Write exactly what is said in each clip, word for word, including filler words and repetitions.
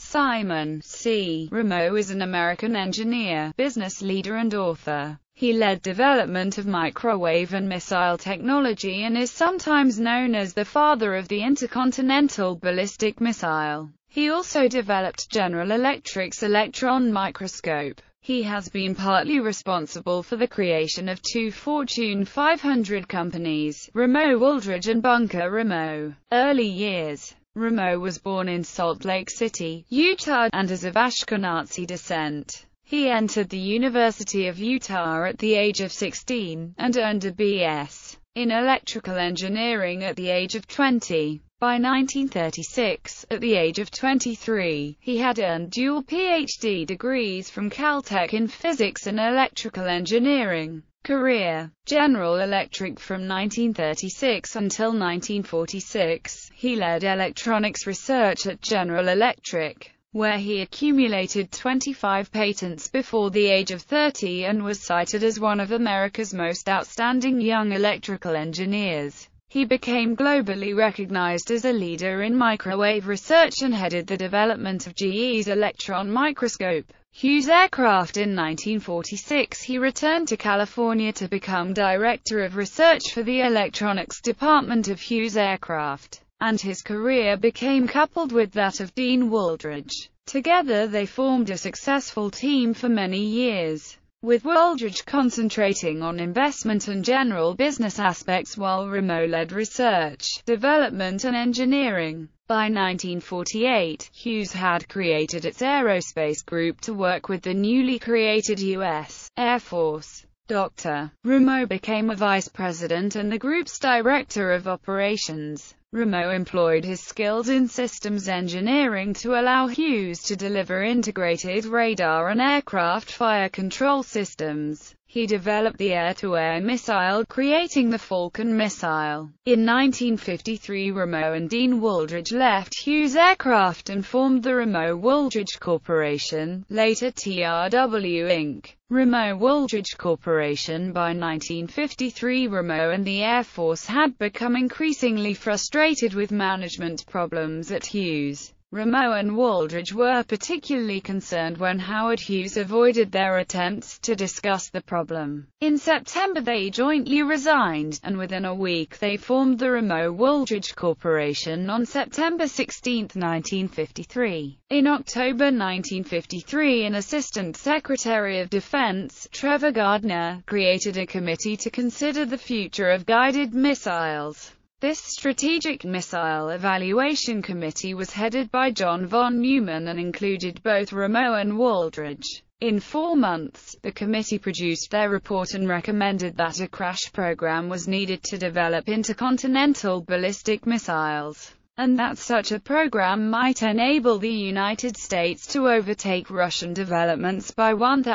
Simon Si Ramo is an American engineer, business leader and author. He led development of microwave and missile technology and is sometimes known as the father of the intercontinental ballistic missile. He also developed General Electric's electron microscope. He has been partly responsible for the creation of two Fortune five hundred companies, Ramo Wooldridge and Bunker Ramo. Early years. Ramo was born in Salt Lake City, Utah, and is of Ashkenazi descent. He entered the University of Utah at the age of sixteen, and earned a B S in electrical engineering at the age of twenty. By nineteen thirty-six, at the age of twenty-three, he had earned dual P H D degrees from Caltech in physics and electrical engineering. Career: General Electric. From nineteen thirty-six until nineteen forty-six, he led electronics research at General Electric, where he accumulated twenty-five patents before the age of thirty and was cited as one of America's most outstanding young electrical engineers. He became globally recognized as a leader in microwave research and headed the development of G E's electron microscope. Hughes Aircraft. In nineteen forty-six, he returned to California to become Director of Research for the Electronics Department of Hughes Aircraft, and his career became coupled with that of Dean Wooldridge. Together they formed a successful team for many years, with Wooldridge concentrating on investment and general business aspects while Ramo led research, development and engineering. By nineteen forty-eight, Hughes had created its aerospace group to work with the newly created U S Air Force. Doctor Ramo became a vice president and the group's director of operations. Ramo employed his skills in systems engineering to allow Hughes to deliver integrated radar and aircraft fire control systems. He developed the air-to-air missile, creating the Falcon missile. In nineteen fifty-three, Ramo and Dean Wooldridge left Hughes Aircraft and formed the Ramo Wooldridge Corporation, later T R W Incorporated. Ramo Wooldridge Corporation. By nineteen fifty-three, Ramo and the Air Force had become increasingly frustrated with management problems at Hughes. Ramo and Wooldridge were particularly concerned when Howard Hughes avoided their attempts to discuss the problem. In September they jointly resigned, and within a week they formed the Ramo Wooldridge Corporation on September sixteenth, nineteen fifty-three. In October nineteen fifty-three, an Assistant Secretary of Defense, Trevor Gardner, created a committee to consider the future of guided missiles. This Strategic Missile Evaluation Committee was headed by John von Neumann and included both Ramo and Wooldridge. In four months, the committee produced their report and recommended that a crash program was needed to develop intercontinental ballistic missiles, and that such a program might enable the United States to overtake Russian developments by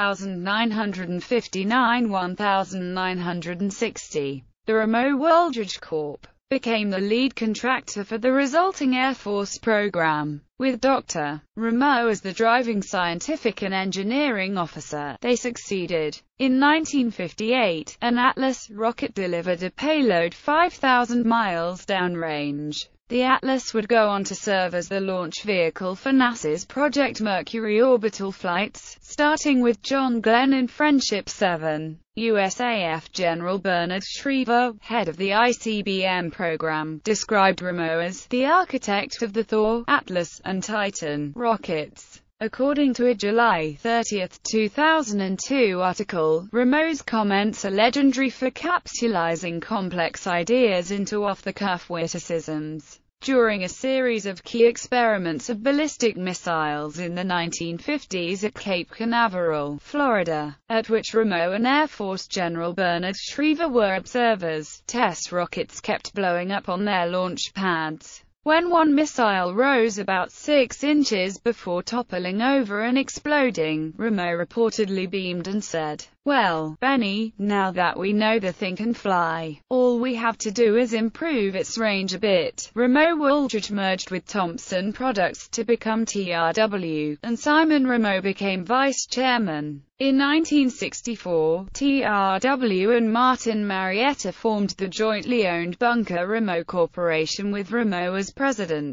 nineteen fifty-nine to nineteen sixty. The Ramo Wooldridge Corp became the lead contractor for the resulting Air Force program. With Doctor Ramo as the driving scientific and engineering officer, they succeeded. In nineteen fifty-eight, an Atlas rocket delivered a payload five thousand miles downrange. The Atlas would go on to serve as the launch vehicle for NASA's Project Mercury orbital flights, starting with John Glenn in Friendship seven. U S A F General Bernard Schriever, head of the I C B M program, described Ramo as the architect of the Thor, Atlas, and Titan rockets. According to a July thirtieth, two thousand two article, Ramo's comments are legendary for capsulizing complex ideas into off-the-cuff witticisms. During a series of key experiments of ballistic missiles in the nineteen fifties at Cape Canaveral, Florida, at which Ramo and Air Force General Bernard Schriever were observers, test rockets kept blowing up on their launch pads. When one missile rose about six inches before toppling over and exploding, Ramo reportedly beamed and said, "Well, Benny, now that we know the thing can fly, all we have to do is improve its range a bit." Ramo Wooldridge merged with Thompson Products to become T R W, and Simon Ramo became vice chairman. In nineteen sixty-four, T R W and Martin Marietta formed the jointly owned Bunker Ramo Corporation with Ramo as president.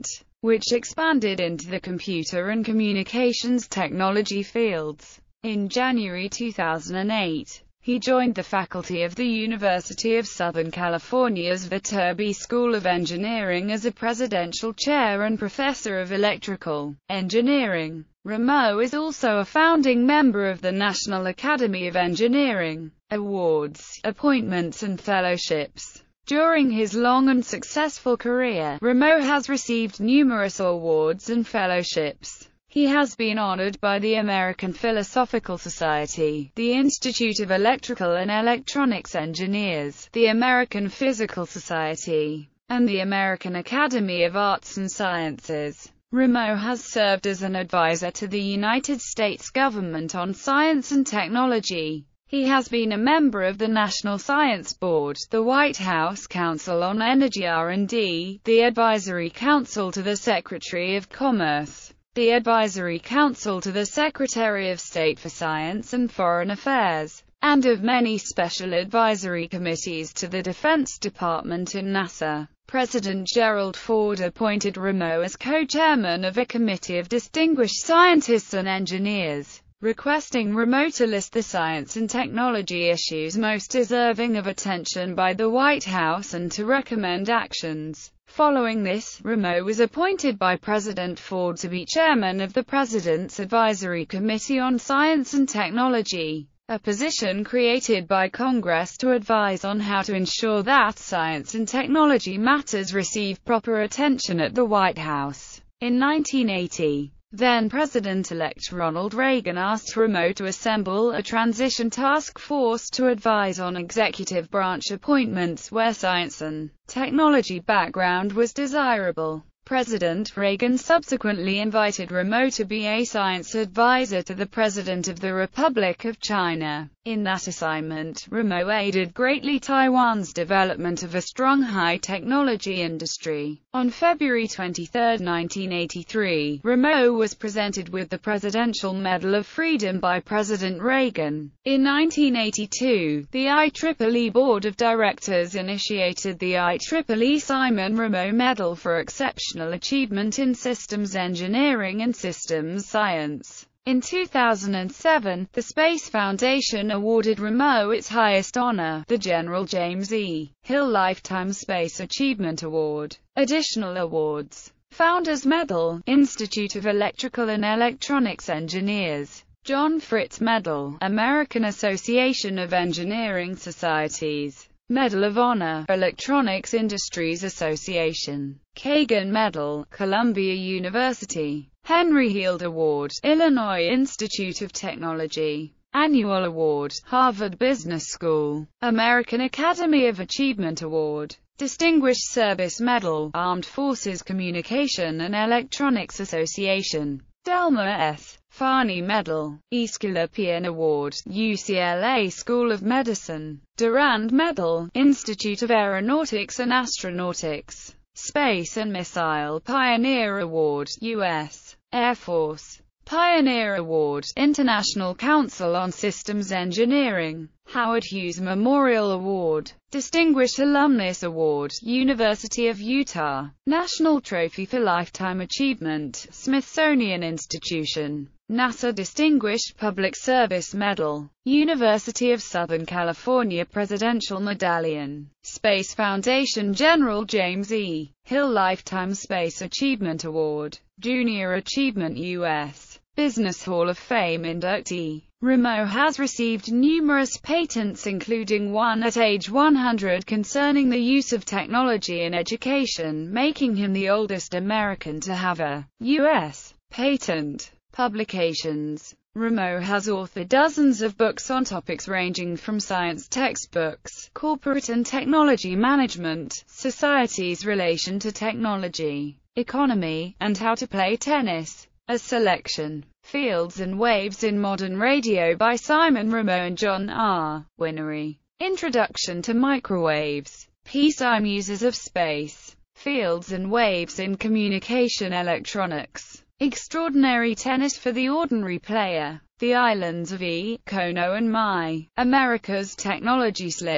which expanded into the computer and communications technology fields. In January two thousand eight, he joined the faculty of the University of Southern California's Viterbi School of Engineering as a presidential chair and professor of electrical engineering. Ramo is also a founding member of the National Academy of Engineering. Awards, appointments and fellowships. During his long and successful career, Ramo has received numerous awards and fellowships. He has been honored by the American Philosophical Society, the Institute of Electrical and Electronics Engineers, the American Physical Society, and the American Academy of Arts and Sciences. Ramo has served as an advisor to the United States government on science and technology. He has been a member of the National Science Board, the White House Council on Energy R and D, the Advisory Council to the Secretary of Commerce, the Advisory Council to the Secretary of State for Science and Foreign Affairs, and of many special advisory committees to the Defense Department and NASA. President Gerald Ford appointed Ramo as co-chairman of a committee of distinguished scientists and engineers, requesting Ramo to list the science and technology issues most deserving of attention by the White House and to recommend actions. Following this, Ramo was appointed by President Ford to be chairman of the President's Advisory Committee on Science and Technology, a position created by Congress to advise on how to ensure that science and technology matters receive proper attention at the White House. In nineteen eighty, then-President-elect Ronald Reagan asked Ramo to assemble a transition task force to advise on executive branch appointments where science and technology background was desirable. President Reagan subsequently invited Ramo to be a science advisor to the President of the Republic of China. In that assignment, Ramo aided greatly Taiwan's development of a strong high-technology industry. On February twenty-third, nineteen eighty-three, Ramo was presented with the Presidential Medal of Freedom by President Reagan. In nineteen eighty-two, the I triple E Board of Directors initiated the I triple E Simon Ramo Medal for Exceptional Achievement in Systems Engineering and Systems Science. In two thousand seven, the Space Foundation awarded Ramo its highest honor, the General James E. Hill Lifetime Space Achievement Award. Additional awards: Founders Medal, Institute of Electrical and Electronics Engineers, John Fritz Medal, American Association of Engineering Societies, Medal of Honor, Electronics Industries Association, Kagan Medal, Columbia University, Henry Heald Award, Illinois Institute of Technology, Annual Award, Harvard Business School, American Academy of Achievement Award, Distinguished Service Medal, Armed Forces Communication and Electronics Association, Delmer S. Farney Medal, Aesculapian Award, U C L A School of Medicine, Durand Medal, Institute of Aeronautics and Astronautics, Space and Missile Pioneer Award, U S Air Force, Pioneer Award, International Council on Systems Engineering, Howard Hughes Memorial Award, Distinguished Alumnus Award, University of Utah, National Trophy for Lifetime Achievement, Smithsonian Institution, NASA Distinguished Public Service Medal, University of Southern California Presidential Medallion, Space Foundation General James E. Hill Lifetime Space Achievement Award, Junior Achievement U S Business Hall of Fame inductee. Ramo has received numerous patents, including one at age one hundred concerning the use of technology in education, making him the oldest American to have a U S patent. Publications: Ramo has authored dozens of books on topics ranging from science textbooks, corporate and technology management, society's relation to technology, economy, and how to play tennis. A selection: Fields and Waves in Modern Radio by Simon Ramo and John R. Winery. Introduction to Microwaves. Peace-I Muses of Space. Fields and Waves in Communication Electronics. Extraordinary Tennis for the Ordinary Player. The Islands of E, Kono and Mai. America's Technology Slip.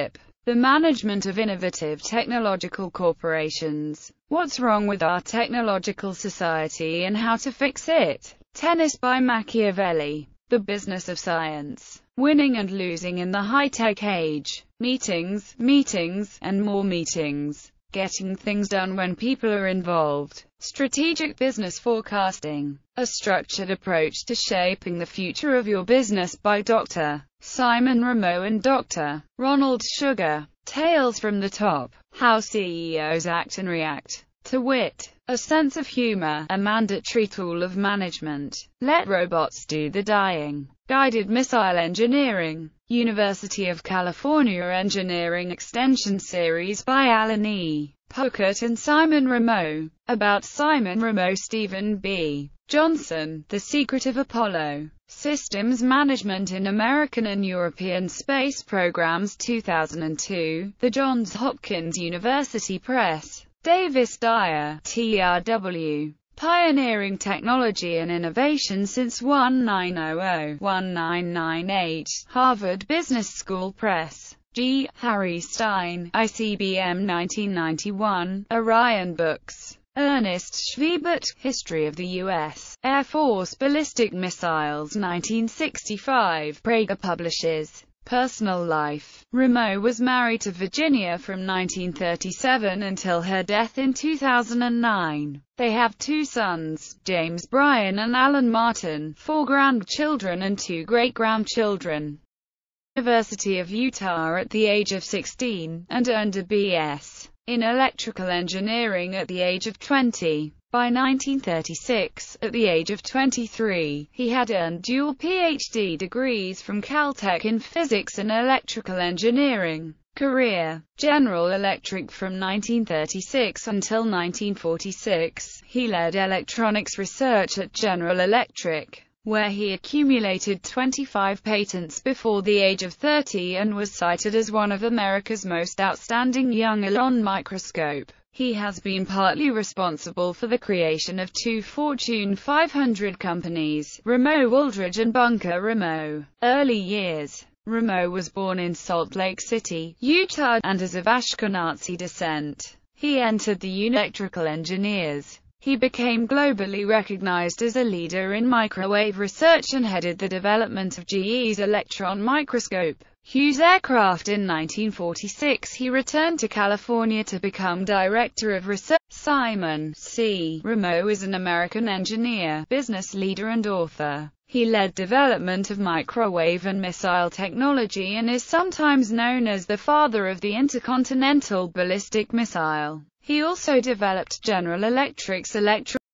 The management of innovative technological corporations. What's wrong with our technological society and how to fix it? Tennis by Machiavelli. The business of science. Winning and losing in the high-tech age. Meetings, meetings, and more meetings. Getting things done when people are involved. Strategic business forecasting. A structured approach to shaping the future of your business by Doctor Simon Ramo and Doctor Ronald Sugar. Tales from the Top. How C E Os act and react. To wit, a sense of humor, a mandatory tool of management. Let robots do the dying. Guided missile engineering. University of California Engineering Extension Series by Alan E. Puckett and Simon Ramo. About Simon Ramo. Stephen B. Johnson, The Secret of Apollo. Systems Management in American and European Space Programs two thousand two, The Johns Hopkins University Press. Davis Dyer, T R W. Pioneering Technology and Innovation since nineteen hundred to nineteen ninety-eight, Harvard Business School Press. G. Harry Stein, I C B M nineteen ninety-one, Orion Books. Ernest Schwiebert, History of the U S Air Force Ballistic Missiles nineteen sixty-five, Prager publishes. Personal life. Ramo was married to Virginia from nineteen thirty-seven until her death in two thousand nine. They have two sons, James Bryan and Alan Martin, four grandchildren and two great-grandchildren. University of Utah at the age of sixteen, and earned a B S in electrical engineering at the age of twenty. By nineteen thirty-six, at the age of twenty-three, he had earned dual P H D degrees from Caltech in physics and electrical engineering. Career. General Electric. From nineteen thirty-six until nineteen forty-six, he led electronics research at General Electric, where he accumulated twenty-five patents before the age of thirty and was cited as one of America's most outstanding young Elon microscope. He has been partly responsible for the creation of two Fortune five hundred companies, Ramo Wooldridge and Bunker Ramo. Early years. Ramo was born in Salt Lake City, Utah, and is of Ashkenazi descent. He entered the electrical engineers. He became globally recognized as a leader in microwave research and headed the development of G E's electron microscope. Hughes Aircraft. In nineteen forty-six he returned to California to become Director of Research. Simon Si Ramo is an American engineer, business leader and author. He led development of microwave and missile technology and is sometimes known as the father of the intercontinental ballistic missile. He also developed General Electric's electron